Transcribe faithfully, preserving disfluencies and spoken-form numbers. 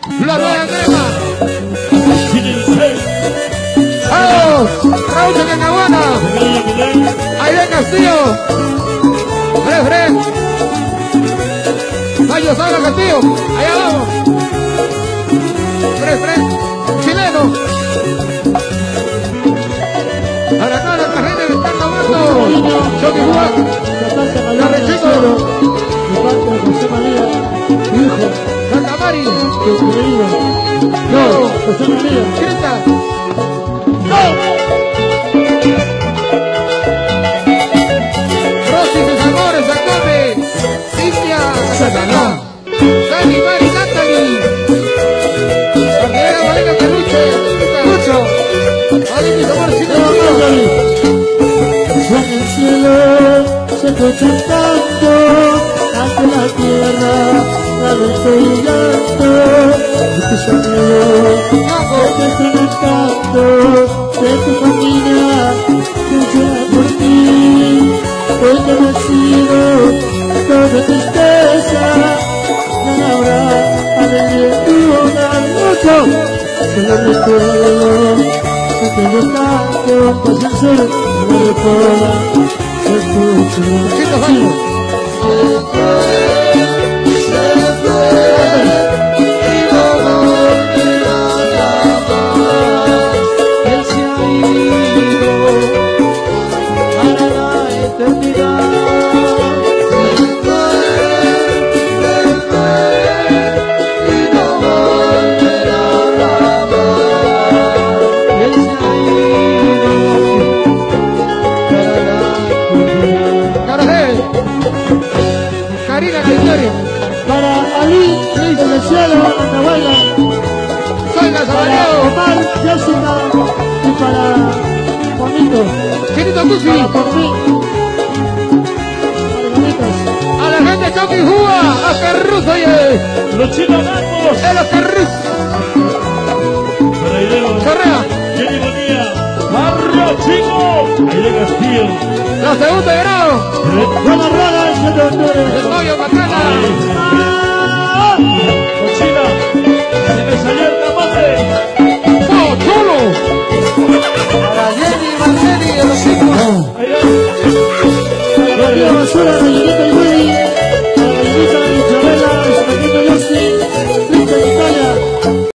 La nueva crema. ¡Vamos! Raúl de Cacabuana. Aide Castillo. Fred, Fred. Mayo Sala Castillo. Allá vamos. Fred, Fred. Chileno. Para acá la carrera le están tomando. Choque Juan. La Rechico. De parte de José María, hijo. Cacamari. Que creído. No, José María. Grita. ¡No! Rosy, sus amores, Sacome. Cintia. Satanás. Dani, Mari, Natalie. Andrea, Valeria, Peluche. Lucho. Vale, mis amores, Cintia. En el cielo se escucha tanto, ante la tierra, lamento y llanto, de tus amigos, de tu encanto, de tu familia, que llora por ti, hoy que no ha sido toda tristeza, ya habrá alegría en tu hogar, mucho, solo recuerdo que te dio tanto, pues el sol no recuerda, se escucha. Chicos, vamos. Él se ha ido para la eternidad. Y no volverá jamás. Él se ha ido para la eternidad. Carajé. Karina, la historia. Para Ali, Luis del Cielo, Andahuayla. Soy la Para Sabaleo. Omar, Jessica y para Juanito, Chinito Cusi. para por mí, para Juanitas. A la gente Choque Juga. A Perruz, oye. Los chinos gatos. El Perruz. Para Ideo. Correa. Jenny Bonilla. Barrio Chico. Aide Castillo. La segunda de grado. Buenas rolas, siete de octubre. El pollo Macana. Cochina. Se me salió el camote.